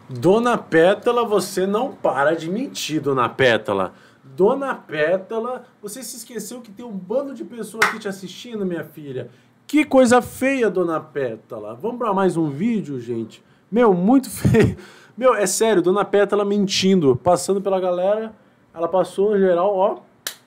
Dona Pétala, você não para de mentir, Dona Pétala. Dona Pétala, você se esqueceu que tem um bando de pessoas aqui te assistindo, minha filha. Que coisa feia, Dona Pétala. Vamos para mais um vídeo, gente? Meu, muito feio. Meu, é sério, Dona Pétala mentindo, passando pela galera. Ela passou, em geral, ó,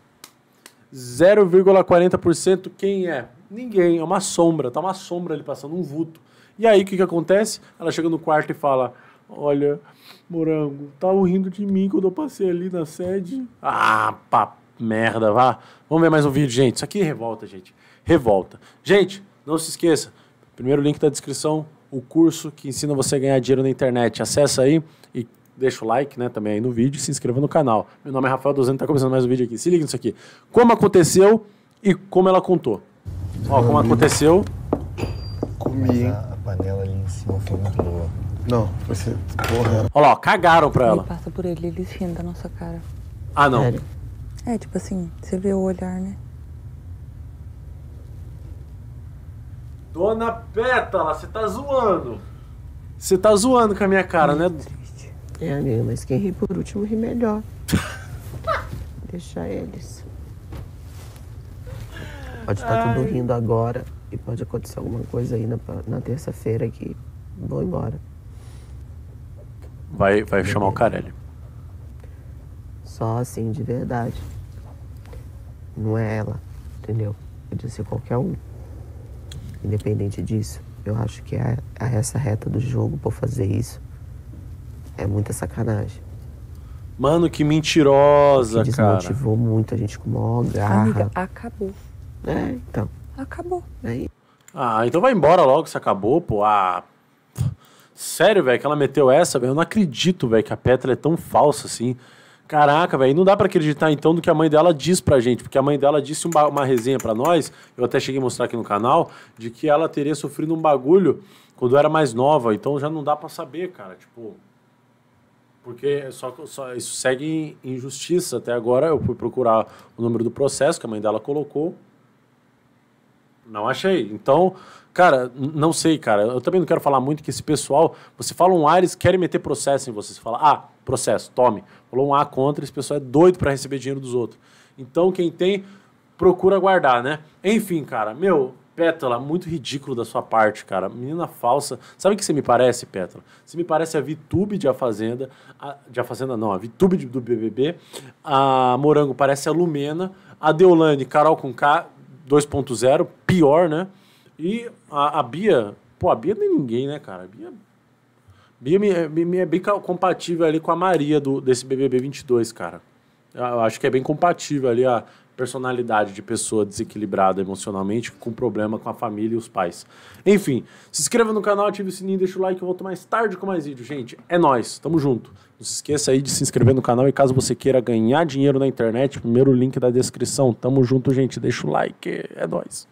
0,40%. Quem é? Ninguém, é uma sombra. Tá uma sombra ali passando, um vulto. E aí, o que acontece? Ela chega no quarto e fala... Olha, Morango, estavam rindo de mim quando eu passei ali na sede. Ah, pá, merda, vá. Vamos ver mais um vídeo, gente. Isso aqui é revolta, gente. Revolta. Gente, não se esqueça. Primeiro link da descrição, o curso que ensina você a ganhar dinheiro na internet. Acessa aí e deixa o like, né, também aí no vídeo e se inscreva no canal. Meu nome é Rafael Dozano, tá começando mais um vídeo aqui. Se liga nisso aqui. Como aconteceu e como ela contou. Ó, como aconteceu. Comi, hein? A panela ali em cima foi muito boa. Não, vai ser porra. Olha lá, ó, cagaram pra ela. Ele passa por ele, eles rindo da nossa cara. Ah, não. Sério. É, tipo assim, você vê o olhar, né? Dona Pétala, você tá zoando. Você tá zoando com a minha cara, né? Triste. É, amiga, mas quem ri por último ri melhor. Deixa eles. Pode estar tudo rindo agora e pode acontecer alguma coisa aí na terça-feira que vou embora. Vai chamar o Carelli. Só assim, de verdade. Não é ela, entendeu? Podia ser qualquer um. Independente disso, eu acho que essa reta do jogo por fazer isso é muita sacanagem. Mano, que mentirosa, que cara. Desmotivou muito a gente com maior garra. Amiga, acabou. É, então. Acabou. Aí. Ah, então vai embora logo, se acabou, pô. Ah, sério, velho, que ela meteu essa, velho. Eu não acredito, velho, que a Pétala é tão falsa assim. Caraca, velho, não dá pra acreditar então no que a mãe dela diz pra gente, porque a mãe dela disse uma resenha pra nós, eu até cheguei a mostrar aqui no canal, de que ela teria sofrido um bagulho quando era mais nova, então já não dá pra saber, cara, tipo... Porque só isso segue em injustiça. Até agora eu fui procurar o número do processo que a mãe dela colocou. Não achei. Então, cara, não sei, cara. Eu também não quero falar muito que esse pessoal... Você fala um A, eles querem meter processo em você. Você fala, ah, processo, tome. Falou um A contra, esse pessoal é doido pra receber dinheiro dos outros. Então, quem tem, procura guardar, né? Enfim, cara, meu... Pétala, muito ridículo da sua parte, cara. Menina falsa. Sabe o que você me parece, Pétala? Você me parece a Vitube de A Fazenda. De A Fazenda não, a Vitube do BBB. A Morango parece a Lumena. A Deolane, Carol com K 2.0. Pior, né? E a Bia... Pô, a Bia não é ninguém, né, cara? Bia é bem compatível ali com a Maria desse BBB 22, cara. Eu acho que é bem compatível ali a personalidade de pessoa desequilibrada emocionalmente, com problema com a família e os pais. Enfim, se inscreva no canal, ative o sininho, deixa o like, eu volto mais tarde com mais vídeo, gente. É nóis, tamo junto. Não se esqueça aí de se inscrever no canal e caso você queira ganhar dinheiro na internet, primeiro link da descrição. Tamo junto, gente, deixa o like, é nóis.